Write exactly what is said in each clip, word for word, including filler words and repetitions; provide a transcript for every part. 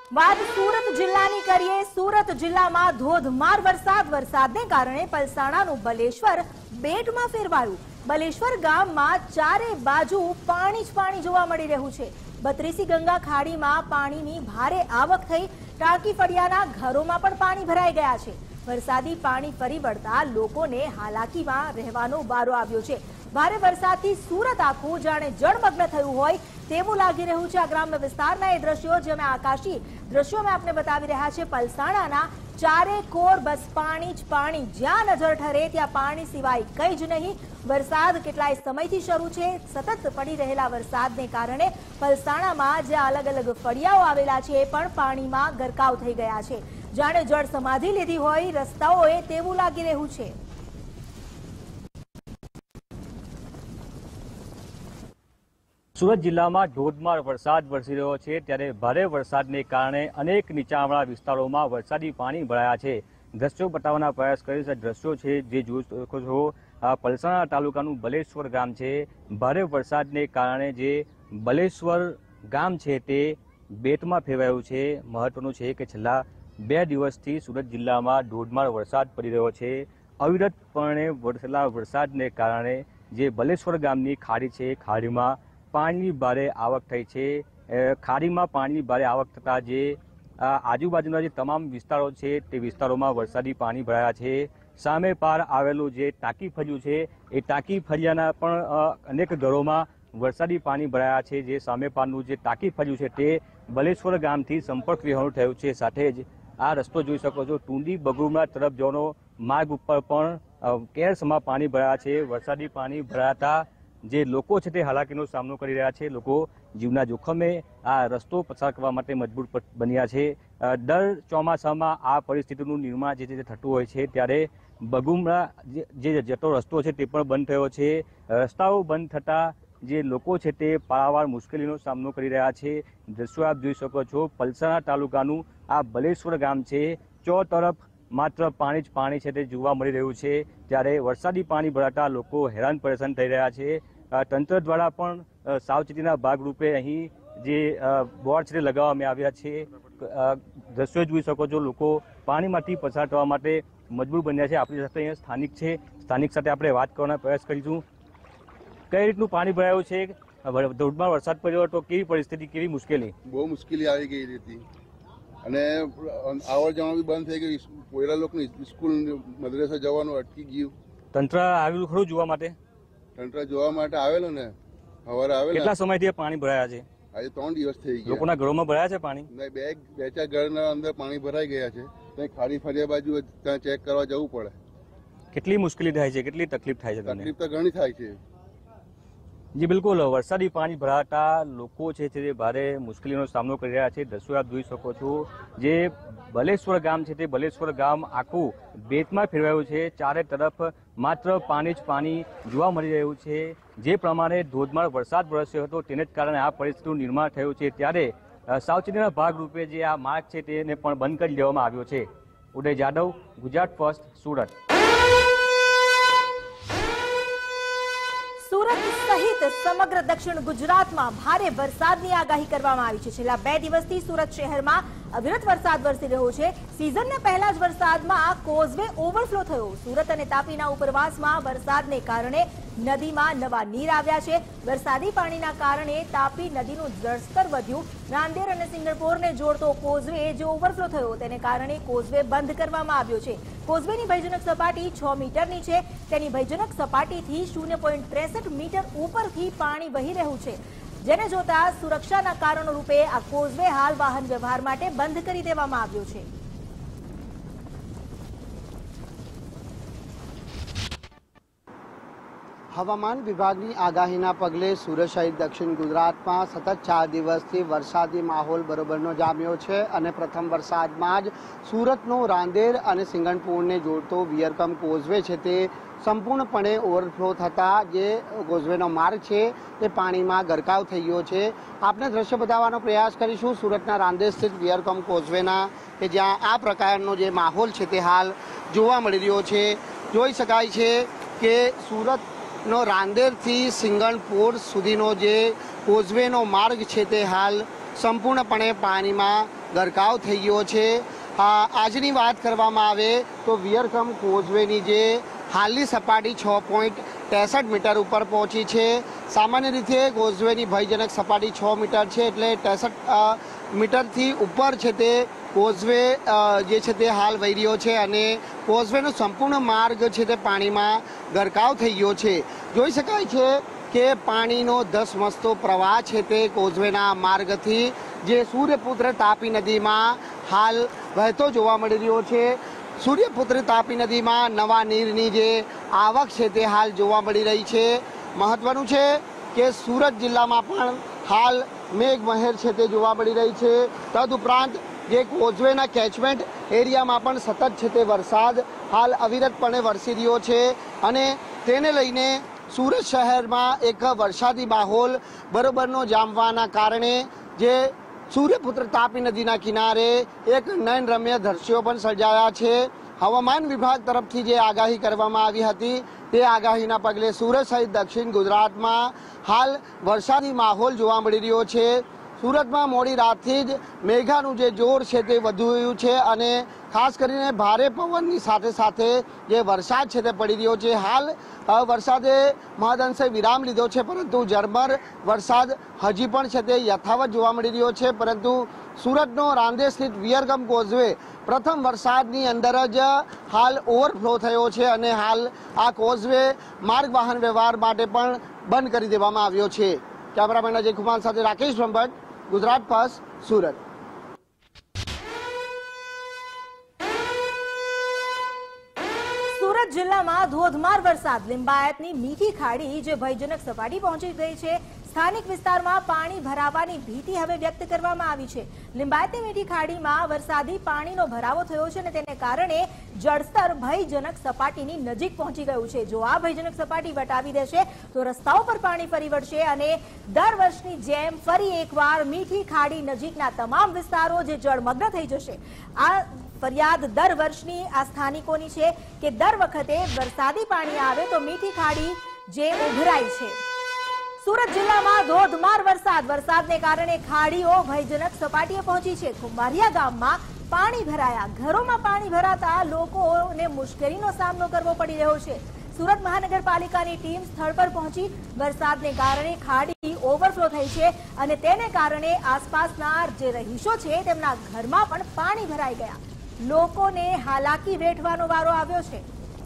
વાત સુરત જિલ્લાની કરીએ। સુરત જિલ્લામાં ધોધમાર વરસાદ વરસાદને કારણે પલસાણાનું બલેશ્વર બેટમાં ફેરવાયું। બલેશ્વર ગામમાં ચારે બાજુ પાણી જ પાણી જોવા મળી રહ્યું છે। બત્રીસી ગંગા ખાડીમાં પાણીની ભારે આવક થઈ ટાંકી ફળિયાના ઘરોમાં પણ પાણી ભરાઈ ગયા છે। વરસાદી પાણી ફરી વળતા લોકોને હાલાકીમાં રહેવાનો વારો આવ્યો છે। ભારે વરસાદથી સુરત આખું જાણે જળમગ્ન થયું હોય તેવું લાગી રહ્યું છે। આ ગ્રામ્ય વિસ્તારના એ દ્રશ્યો જે અમે આકાશી દ્રશ્યો મેં આપને બતાવી રહ્યા છે। પલસાણાના ચારે કોર બસ પાણી જ પાણી, જ્યાં નજર ઠરે ત્યાં પાણી સિવાય કંઈ જ નહીં। વરસાદ કેટલાય સમયથી શરૂ છે। સતત પડી રહેલા વરસાદને કારણે પલસાણામાં જે અલગ અલગ ફળિયાઓ આવેલા છે એ પણ પાણીમાં ગરકાવ થઈ ગયા છે। જાણે જળ સમાધિ લીધી હોય રસ્તાઓએ તેવું લાગી રહ્યું છે। સુરત જિલ્લામાં ધોધમાર વરસાદ વરસી રહ્યો છે, ત્યારે ભારે વરસાદને કારણે અનેક નીચાણવાળા વિસ્તારોમાં વરસાદી પાણી ભરાયા છે। દ્રશ્યો બતાવવાના પ્રયાસ કરીશ। દ્રશ્યો છે જે જોઈ શકો છો, પલસાણા તાલુકાનું બલેશ્વર ગામ છે। ભારે વરસાદને કારણે જે બલેશ્વર ગામ છે તે બેટમાં ફેરવાયું છે। મહત્વનું છે કે છેલ્લા બે દિવસથી સુરત જિલ્લામાં ધોધમાર વરસાદ પડી રહ્યો છે। અવિરતપણે વરસેલા વરસાદને કારણે જે બલેશ્વર ગામની ખાડી છે ખાડીમાં પાણીની ભારે આવક થઈ છે। ખાડીમાં પાણીની ભારે આવક થતાં જે આજુબાજુના જે તમામ વિસ્તારો છે તે વિસ્તારોમાં વરસાદી પાણી ભરાયા છે। સામે પાર આવેલું જે ટાંકી ફળિયું છે એ ટાંકી ફળિયાના પણ અનેક ઘરોમાં વરસાદી પાણી ભરાયા છે। જે સામે પારનું જે ટાંકી ફળિયું છે તે બલેશ્વર ગામથી સંપર્ક વિહોણું થયું છે। સાથે જ આ રસ્તો જોઈ શકો છો, ટુંડી બગુમરા તરફ જવાનો માર્ગ ઉપર પણ કેરસમાં પાણી ભરાયા છે। વરસાદી પાણી ભરાતા જે લોકો છે તે હાલાકીનો સામનો કરી રહ્યા છે। લોકો જીવના જોખમે આ રસ્તો પસાર કરવા માટે મજબૂર બન્યા છે। દર ચોમાસામાં આ પરિસ્થિતિનું નિર્માણ જે છે તે થતું હોય છે, ત્યારે બગુમરા જે જતો રસ્તો છે તે પણ બંધ થયો છે। રસ્તાઓ બંધ થતાં જે લોકો છે તે પારાવાર મુશ્કેલીનો સામનો કરી રહ્યા છે। દ્રશ્યો આપ જોઈ શકો છો, પલસાણા તાલુકાનું આ બલેશ્વર ગામ છે। ચો તરફ માત્ર પાણી જ પાણી છે તે જોવા મળી રહ્યું છે। ત્યારે વરસાદી પાણી ભરાતા લોકો હેરાન પરેશાન થઈ રહ્યા છે। તંત્ર દ્વારા પણ સાવચેતીના ભાગરૂપે અહીં જે બોર્ડ છે તે લગાવવામાં આવ્યા છે। દ્રશ્યો જોઈ શકો છો, લોકો પાણીમાંથી પસાર થવા માટે મજબૂર બન્યા છે। આપણી સાથે અહીંયા સ્થાનિક છે, સ્થાનિક સાથે આપણે વાત કરવાનો પ્રયાસ કરીશું। કઈ રીતનું પાણી ભરાયું છે? ધોધમાર વરસાદ પડ્યો તો કેવી પરિસ્થિતિ, કેવી મુશ્કેલી? બહુ મુશ્કેલી આવી ગઈ હતી અને આવર જવાનું બી બંધ થઈ ગયું। પોયરા લોકોને સ્કૂલ મદ્રેસા જવાનું અટકી ગયું। તંત્ર આવેલું ખરું જોવા માટે? તંત્ર જોવા માટે આવેલું ને સવારે આવેલું। કેટલા સમયથી પાણી ભરાયા છે? આજે ત્રણ દિવસ થઈ ગયા। લોકોના ઘરોમાં ભરાયા છે પાણી? બે બે ચાર ઘરના અંદર પાણી ભરાઈ ગયા છે। ત્યાં ખાડી ફળિયા બાજુ ત્યાં ચેક કરવા જવું પડે। કેટલી મુશ્કેલી થાય છે, કેટલી તકલીફ થાય છે? તકલીફ તો ઘણી થાય છે। જી બિલકુલ, વરસાદી પાણી ભરાતા લોકો છે તે ભારે મુશ્કેલીનો સામનો કરી રહ્યા છે। દ્રશ્યો આપ જોઈ શકો છો, જે બલેશ્વર ગામ છે તે બલેશ્વર ગામ આખું બેટમાં ફેરવાયું છે। ચારે તરફ માત્ર પાણી જ પાણી જોવા મળી રહ્યું છે। જે પ્રમાણે ધોધમાર વરસાદ વરસ્યો હતો તેને જ કારણે આ પરિસ્થિતિનું નિર્માણ થયું છે, ત્યારે સાવચેતીના ભાગરૂપે જે આ માર્ગ છે તેને પણ બંધ કરી દેવામાં આવ્યો છે। ઉદય જાદવ, ગુજરાત ફર્સ્ટ, સુરત। સુરત સહિત સમગ્ર દક્ષિણ ગુજરાતમાં ભારે વરસાદની આગાહી કરવામાં આવી છે। છેલ્લા બે દિવસથી સુરત શહેરમાં અવિરત વરસાદ વરસી રહ્યો છે। સિઝનના પહેલા જ વરસાદમાં કોઝવે ઓવરફ્લો થયો। સુરત અને તાપીના ઉપરવાસમાં વરસાદને કારણે નદીમાં નવા નીર આવ્યા છે। વરસાદી પાણીના કારણે તાપી નદીનું જળસ્તર વધ્યું। નાંદેર અને સિંગણપોરને જોડતો કોઝવે જે ઓવરફ્લો થયો તેને કારણે કોઝવે બંધ કરવામાં આવ્યો છે। કોઝવેની ભયજનક સપાટી છ મીટરની છે। તેની ભયજનક સપાટીથી શૂન્ય પોઈન્ટ ત્રેસઠ મીટર ઉપરથી પાણી વહી રહ્યું છે, જેને જોતા સુરક્ષાના કારણો રૂપે આ કોઝવે હાલ વાહન વ્યવહાર માટે બંધ કરી દેવામાં આવ્યો છે। હવામાન વિભાગની આગાહીના પગલે સુરત સહિત દક્ષિણ ગુજરાતમાં સતત ચાર દિવસથી વરસાદી માહોલ બરોબરનો જામ્યો છે અને પ્રથમ વરસાદમાં જ સુરતનો રાંદેર અને સિંગણપુરને જોડતો વિયરકમ કોઝવે છે તે સંપૂર્ણપણે ઓવરફ્લો થતાં જે કોઝવેનો માર્ગ છે તે પાણીમાં ગરકાવ થઈ ગયો છે। આપને દ્રશ્ય બતાવવાનો પ્રયાસ કરીશું સુરતના રાંદેર સ્થિત વિયરકમ કોઝવેના, કે જ્યાં આ પ્રકારનો જે માહોલ છે તે હાલ જોવા મળી રહ્યો છે। જોઈ શકાય છે કે સુરત નો રાંદેરથી સિંગણપુર સુધીનો જે કોઝવેનો માર્ગ છે તે હાલ સંપૂર્ણપણે પાણીમાં ગરકાવ થઈ ગયો છે। આજની વાત કરવામાં આવે તો વિયરકમ કોઝવેની જે હાલની સપાટી છ પોઈન્ટ ત્રેસઠ મીટર ઉપર પહોંચી છે। સામાન્ય રીતે કોઝવેની ભયજનક સપાટી છ મીટર છે, એટલે ત્રેસઠ મીટરથી ઉપર છે તે કોઝવે જે છે તે હાલ વહી રહ્યો છે અને કોઝવેનો સંપૂર્ણ માર્ગ છે તે પાણીમાં ગરકાવ થઈ ગયો છે। જોઈ શકાય છે કે પાણીનો ધસમસતો પ્રવાહ છે તે કોઝવેના માર્ગથી જે સૂર્યપુત્ર તાપી નદીમાં હાલ વહેતો જોવા મળી રહ્યો છે। સૂર્યપુત્ર તાપી નદીમાં નવા નીરની જે આવક છે તે હાલ જોવા મળી રહી છે। મહત્વનું છે કે સુરત જિલ્લામાં પણ હાલ મેઘમહેર છે તે જોવા મળી રહી છે। તદુપરાંત જે કોઝવેના કેચમેન્ટ એરિયામાં પણ સતત છે તે વરસાદ હાલ અવિરતપણે વરસી રહ્યો છે અને તેને લઈને સુરત શહેરમાં એક વરસાદી માહોલ બરોબરનો જામવાના કારણે જે સૂર્યપુત્ર તાપી નદીના કિનારે એક નયનરમ્ય દ્રશ્યો પણ સર્જાયા છે। હવામાન વિભાગ તરફથી જે આગાહી કરવામાં આવી હતી તે આગાહીના પગલે સુરત સહિત દક્ષિણ ગુજરાતમાં હાલ વરસાદી માહોલ જોવા મળી રહ્યો છે। સુરતમાં મોડી રાતથી જ મેઘાનું જે જોર છે તે વધ્યું છે અને ખાસ કરીને ભારે પવનની સાથે સાથે જે વરસાદ છે તે પડી રહ્યો છે। હાલ વરસાદે મહદઅંશે વિરામ લીધો છે, પરંતુ ઝરમર વરસાદ હજી પણ છે તે યથાવત જોવા મળી રહ્યો છે। પરંતુ સુરતનો રાંદેર સ્થિત વિયરકમ કોઝવે પ્રથમ વરસાદની અંદર જ હાલ ઓવરફ્લો થયો છે અને હાલ આ કોઝવે માર્ગ વાહન વ્યવહાર માટે પણ બંધ કરી દેવામાં આવ્યો છે। કેમેરામેન અજય કુમાર સાથે રાકેશ બ્રહ્મભટ્ટ, ગુજરાત ફર્સ્ટ, સુરત। સુરત જિલ્લામાં ધોધમાર વરસાદ, લિંબાયતની મીઠી ખાડી જે ભયજનક સપાટી પહોંચી ગઈ છે। સ્થાનિક વિસ્તારમાં પાણી ભરાવાની ભીતિ હવે વ્યક્ત કરવામાં આવી છે। લિંબાયતની મીઠી ખાડીમાં વરસાદી પાણીનો ભરાવો થયો છે અને તેને કારણે જળસ્તર ભયજનક સપાટીની નજીક પહોંચી ગયું છે। જો આ ભયજનક સપાટી વટાવી દેશે તો રસ્તાઓ પર પાણી ફરી વળશે અને દર વર્ષની જેમ ફરી એકવાર મીઠી ખાડી નજીકના તમામ વિસ્તારો જે જળમગ્ન થઈ જશે। આ ફરિયાદ દર વર્ષની આ સ્થાનિકોની છે કે દર વખતે વરસાદી પાણી આવે તો મીઠી ખાડી જે ઉભરાય છે। સુરત જિલ્લામાં ધોધમાર વરસાદ, વરસાદને કારણે ખાડીઓ ભયજનક સપાટીએ પહોંચી છે। કુંભારિયા ગામમાં પાણી ભરાયા, ઘરોમાં પાણી ભરાતા લોકોને મુશ્કેલીનો સામનો કરવો પડી રહ્યો છે। સુરત મહાનગરપાલિકાની ટીમ સ્થળ પર પહોંચી, વરસાદને કારણે ખાડી ઓવરફ્લો થઈ છે અને તેને કારણે આસપાસના જે રહીશો છે તેમના ઘરમાં પણ પાણી ભરાઈ ગયા। લોકોને હાલાકી વેઠવાનો વારો આવ્યો છે।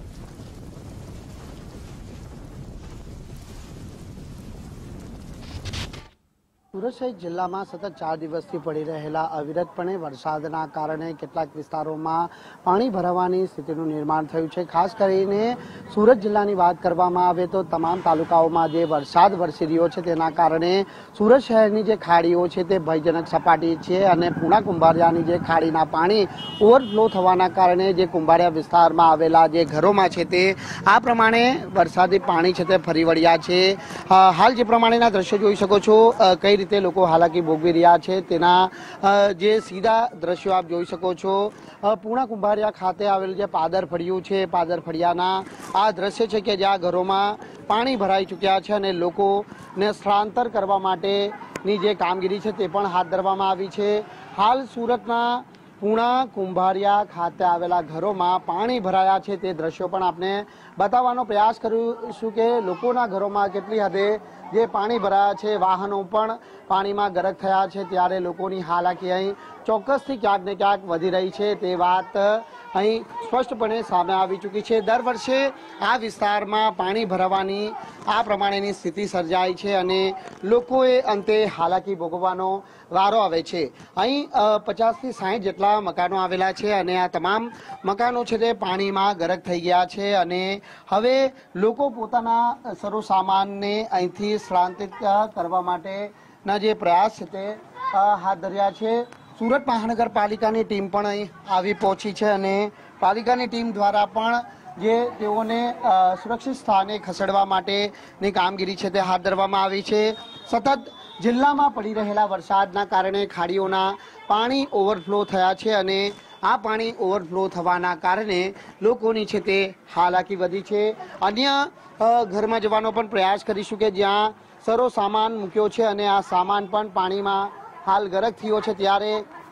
સુરત સહિત જિલ્લામાં સતત ચાર દિવસથી પડી રહેલા અવિરતપણે વરસાદના કારણે કેટલાક વિસ્તારોમાં પાણી ભરાવાની સ્થિતિનું નિર્માણ થયું છે। ખાસ કરીને સુરત જિલ્લાની વાત કરવામાં આવે તો તમામ તાલુકાઓમાં જે વરસાદ વરસી રહ્યો છે તેના કારણે સુરત શહેરની જે ખાડીઓ છે તે ભયજનક સપાટી છે અને પૂણા કુંભારિયાની જે ખાડીના પાણી ઓવરફ્લો થવાના કારણે જે કુંભારિયા વિસ્તારમાં આવેલા જે ઘરોમાં છે તે આ પ્રમાણે વરસાદી પાણી છે તે ફરી વળ્યા છે। હાલ જે પ્રમાણેના દ્રશ્યો જોઈ શકો છો, કઈ રીતે લોકો હાલાકી ભોગવી રહ્યા છે તેના જે સીધા દ્રશ્યો આપ જોઈ શકો છો। પૂણા કુંભારિયા ખાતે આવેલું જે પાદર ફળિયું છે, પાદર ફળિયાના આ દ્રશ્ય છે કે જ્યાં ઘરોમાં પાણી ભરાઈ ચૂક્યા છે અને લોકોને સ્થળાંતર કરવા માટેની જે કામગીરી છે તે પણ હાથ ધરવામાં આવી છે। હાલ સુરતના પૂણા કુંભારિયા ખાતે આવેલા ઘરોમાં પાણી ભરાયા છે તે દ્રશ્યો પણ આપણે બતાવવાનો પ્રયાસ કરીશું કે લોકોના ઘરોમાં કેટલી હદે જે પાણી ભરાયા છે, વાહનો પણ પાણીમાં ગરક થયા છે, ત્યારે લોકોની હાલાકી અહીં ચોક્કસથી ક્યાંક ને ક્યાંક વધી રહી છે તે વાત અહીં સ્પષ્ટપણે સામે આવી ચૂકી છે। દર વર્ષે આ વિસ્તારમાં પાણી ભરાવાની આ પ્રમાણેની સ્થિતિ સર્જાય છે અને લોકોએ અંતે હાલાકી ભોગવવાનો વારો આવે છે। અહીં પચાસથી સાઠ જેટલા મકાનો આવેલા છે અને આ તમામ મકાનો છે તે પાણીમાં ગરક થઈ ગયા છે અને હવે લોકો પોતાના સરો સામાનને અહીંથી સ્થળાંતરિત કરવા માટેના જે પ્રયાસ છે તે હાથ ધર્યા છે। સુરત મહાનગરપાલિકાની ટીમ પણ અહીં આવી પહોંચી છે અને પાલિકાની ટીમ દ્વારા પણ જે તેઓને સુરક્ષિત સ્થાને ખસેડવા માટેની કામગીરી છે તે હાથ ધરવામાં આવી છે। સતત જિલ્લામાં પડી રહેલા વરસાદના કારણે ખાડીઓના પાણી ઓવરફ્લો થયા છે અને આ પાણી ઓવરફ્લો થવાના કારણે લોકોની છે તે હાલાકી વધી છે। અન્ય ઘરમાં જવાનો પણ પ્રયાસ કરીશું કે જ્યાં સરો સામાન મૂક્યો છે અને આ સામાન પણ પાણીમાં હાલ ગરક થયો છે, ત્યારે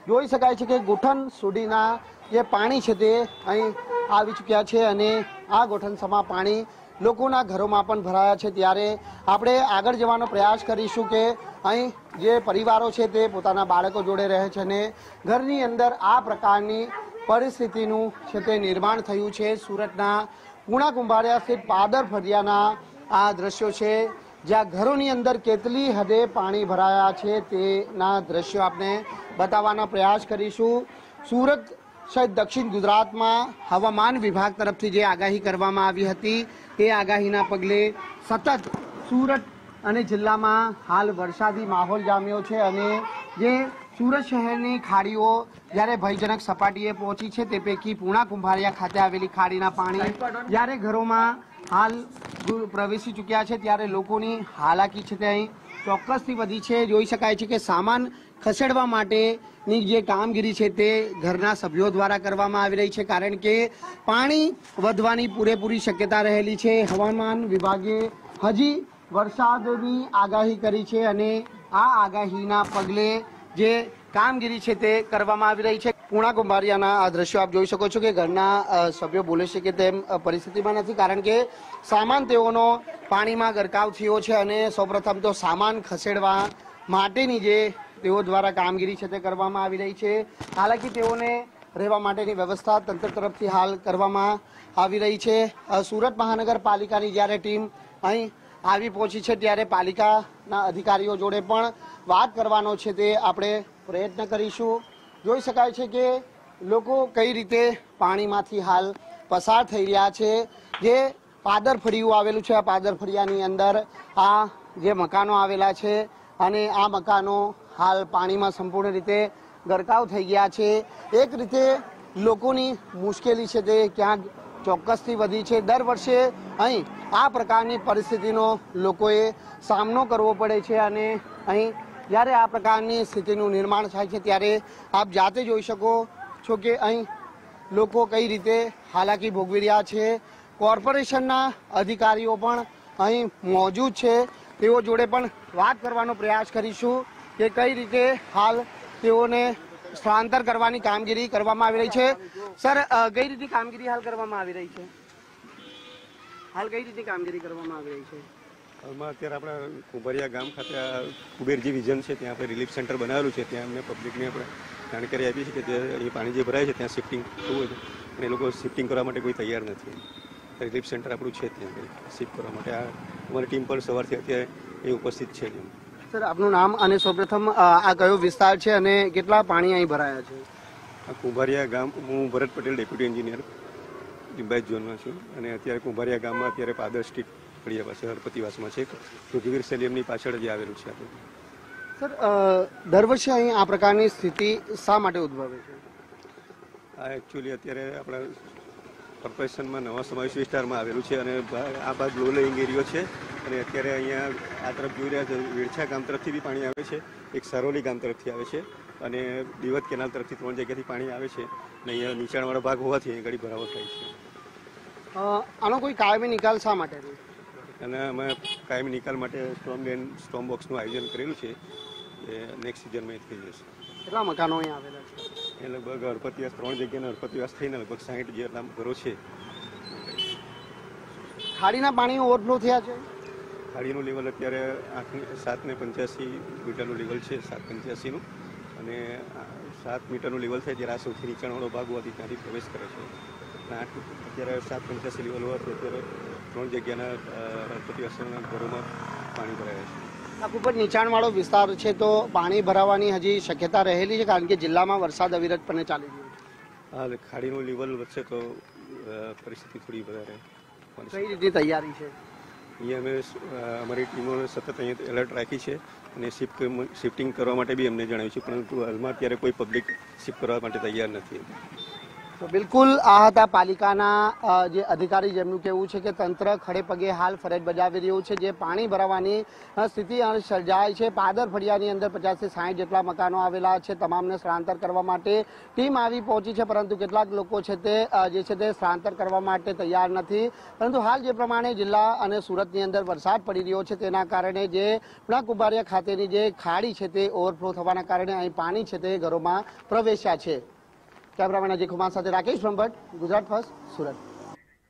જોઈ શકાય છે કે ગોઠણ સુધીના જે પાણી છે તે અહીં આવી ચૂક્યા છે અને આ ગોઠણસમાં પાણી લોકોના ઘરોમાં પણ ભરાયા છે। ત્યારે આપણે આગળ જવાનો પ્રયાસ કરીશું કે અહીં જે પરિવારો છે તે પોતાના બાળકો જોડે રહે છે અને ઘરની અંદર આ પ્રકારની પરિસ્થિતિનું છે તે નિર્માણ થયું છે। સુરતના પૂણા કુંભારિયા સ્થિત પાદર ફળિયાના આ દ્રશ્યો છે, જ્યાં ઘરોની અંદર કેટલી હદે પાણી ભરાયા છે તેના દ્રશ્યો આપણે બતાવવાનો પ્રયાસ કરીશું। સુરત સહિત દક્ષિણ ગુજરાતમાં હવામાન વિભાગ તરફથી જે આગાહી કરવામાં આવી હતી તે આગાહીના પગલે સતત સુરત અને જિલ્લામાં હાલ વરસાદી માહોલ જામ્યો છે અને જે સુરત શહેરની ખાડીઓ જ્યારે ભયજનક સપાટીએ પહોંચી છે તે પૈકી પૂણા કુંભારિયા ખાતે આવેલી ખાડીના પાણી જ્યારે ઘરોમાં હાલ પ્રવેશી ચૂક્યા છે ત્યારે લોકોની હાલાકી છે તે અહીં ચોક્કસથી વધી છે। જોઈ શકાય છે કે સામાન ખસેડવા માટેની જે કામગીરી છે તે ઘરના સભ્યો દ્વારા કરવામાં આવી રહી છે, કારણ કે પાણી વધવાની પૂરેપૂરી શક્યતા રહેલી છે। હવામાન વિભાગે હજી વરસાદની આગાહી કરી છે અને આ આગાહીના પગલે જે કામગીરી છે તે કરવામાં આવી રહી છે। પૂણા કુંભારિયાના આ દ્રશ્યો આપ જોઈ શકો છો કે ઘરના સભ્યો બોલે છે કે તેમ પરિસ્થિતિમાં નથી, કારણ કે સામાન તેઓનો પાણીમાં ગરકાવ થયો છે અને સૌપ્રથમ તો સામાન ખસેડવા માટેની જે તેઓ દ્વારા કામગીરી છે તે કરવામાં આવી રહી છે। હાલાકી તેઓને રહેવા માટેની વ્યવસ્થા તંત્ર તરફથી હાલ કરવામાં આવી રહી છે। સુરત મહાનગરપાલિકાની જ્યારે ટીમ અહીં આવી પહોંચી છે ત્યારે પાલિકાના અધિકારીઓ જોડે પણ વાત કરવાનો છે તે આપણે પ્રયત્ન કરીશું। જોઈ શકાય છે કે લોકો કઈ રીતે પાણીમાંથી હાલ પસાર થઈ રહ્યા છે। જે પાદર ફળિયું આવેલું છે, આ પાદર ફળિયાની અંદર આ જે મકાનો આવેલા છે અને આ મકાનો હાલ પાણીમાં સંપૂર્ણ રીતે ગરકાવ થઈ ગયા છે। એક રીતે લોકોની મુશ્કેલી છે તે ક્યાંક ચોક્કસથી વધી છે। દર વર્ષે અહીં આ પ્રકારની પરિસ્થિતિનો લોકોએ સામનો કરવો પડે છે અને અહીં જ્યારે આ પ્રકારની સ્થિતિનું નિર્માણ થાય છે ત્યારે આપ જાતે જોઈ શકો છો કે અહીં લોકો કઈ રીતે હાલાકી ભોગવી રહ્યા છે। કોર્પોરેશનના અધિકારીઓ પણ અહીં મોજૂદ છે, તેઓ જોડે પણ વાત કરવાનો પ્રયાસ કરીશું કે કઈ રીતે હાલ તેઓને સ્થળાંતર કરવાની કામગીરી કરવામાં આવી રહી છે। સર, કઈ રીતે કામગીરી હાલ કરવામાં આવી રહી છે? હાલ કઈ રીતે કામગીરી કરવામાં આવી રહી છે? હાલમાં અત્યારે આપણા કુંભારિયા ગામ ખાતે કુબેરજી વિઝન છે, ત્યાં આપણે રિલીફ સેન્ટર બનાવેલું છે। ત્યાં અમને પબ્લિકને આપણે જાણકારી આપી છે કે તે એ પાણી જે ભરાય છે ત્યાં શિફ્ટિંગ થવું હોય છે અને એ લોકો શિફ્ટિંગ કરવા માટે કોઈ તૈયાર નથી। રિલીફ સેન્ટર આપણું છે ત્યાં શિફ્ટ કરવા માટે આ અમારી ટીમ પણ સવારથી અત્યારે એ ઉપસ્થિત છે। સર, આપનું નામ અને સૌપ્રથમ આ કયો વિસ્તાર છે અને કેટલા પાણી અહીં ભરાયા છે? આ કુંભારિયા ગામ, હું ભરત પટેલ, ડેપ્યુટી એન્જિનિયર, લિંબાયત ઝોનમાં છું અને અત્યારે કુંભારિયા ગામમાં અત્યારે પાદર સ્ટ્રીટ ફળિયા પાસે હરપતિવાસમાં છે, પૃથ્વીવીર સ્ટેડિયમની પાછળ જ આવેલું છે આપણે। સર, દર વર્ષે અહીં આ પ્રકારની સ્થિતિ શા માટે ઉદ્ભવે છે? આ એકચ્યુઅલી અત્યારે આપણા કોર્પોરેશનમાં નવા સમાવેશ વિસ્તારમાં આવેલું છે અને આ બાદ લો લેઇંગ એરિયો છે અને અત્યારે અહીંયા આ તરફ જોઈ રહ્યા છે વેડછા ગામ તરફથી બી પાણી આવે છે, એક સરોલી ગામ તરફથી આવે છે અને દિવત કેનાલ તરફથી ત્રણ જગ્યાથી પાણી આવે છે અને અહીંયા નીચાણવાળો ભાગ હોવાથી અહીં ઘડી ભરાવો થાય છે। આનો કોઈ કાયમી નિકાલ શા માટે? અને અમે કાયમી નિકાલ માટે સ્ટોમ લેન સ્ટોમ બોક્સનું આયોજન કરેલું છે, એ નેક્સ્ટ સિઝનમાં થઈ જશે। કેટલા મકાનો અહીં આવેલા છે? એ લગભગ હરપતિવાસ ત્રણ જગ્યાના હરપતિવાસ થઈને લગભગ સાહીઠ જેટલા ઘરો છે। ખાડીના પાણી ઓવરફ્લો થયા છે? ખાડીનું લેવલ અત્યારે આઠ સાત ને પંચ્યાસી મીટરનું લેવલ છે, સાત પંચ્યાસીનું, અને સાત મીટરનું લેવલ થાય ત્યારે આ સૌથી નીચાણવાળો ભાગ હોવાથી ત્યાંથી પ્રવેશ કરે છે અને આઠ અત્યારે સાત પંચ્યાસી લેવલ હોવાથી અત્યારે ત્રણ જગ્યાના હરપતિવાસીના ઘરોમાં પાણી ભરાયા છે। આ ખૂબ જ નીચાણવાળો વિસ્તાર છે, તો પાણી ભરાવાની હજી શક્યતા રહેલી છે, કારણ કે જિલ્લામાં વરસાદ અવિરતપણે ચાલી રહ્યો છે। હા, ખાડીનું લેવલ વધશે તો પરિસ્થિતિ થોડી વધારે। કઈ રીતે તૈયારી છે? અહીંયા અમે અમારી ટીમોને સતત અહીંયા એલર્ટ રાખી છે અને શિફ્ટ શિફ્ટિંગ કરવા માટે બી અમને જણાવ્યું છે, પરંતુ હાલમાં અત્યારે કોઈ પબ્લિક શિફ્ટ કરવા માટે તૈયાર નથી। તો બિલકુલ આ હતા પાલિકાના જે અધિકારી, જેમનું કહેવું છે કે તંત્ર ખડે પગે હાલ ફરજ બજાવી રહ્યું છે. જે પાણી ભરાવાની સ્થિતિ સર્જાય છે, પાદર ફળિયાની અંદર પચાસથી સાઠ જેટલા મકાનો આવેલા છે. તમામને સ્થળાંતર કરવા માટે ટીમ આવી પહોંચી છે, પરંતુ કેટલાક લોકો છે તે જે છે તે સ્થળાંતર કરવા માટે તૈયાર નથી. પરંતુ હાલ જે પ્રમાણે જિલ્લા અને સુરતની અંદર વરસાદ પડી રહ્યો છે, તેના કારણે જે કુંભારિયા ખાતેની જે ખાડી છે તે ઓવરફ્લો થવાના કારણે અહીં પાણી છે તે ઘરોમાં પ્રવેશ્યા છે. કેમેરામેન અજય કુમાર સાથે રાકેશ બ્રહ્મભટ્ટ, ગુજરાત ફર્સ્ટ, સુરત.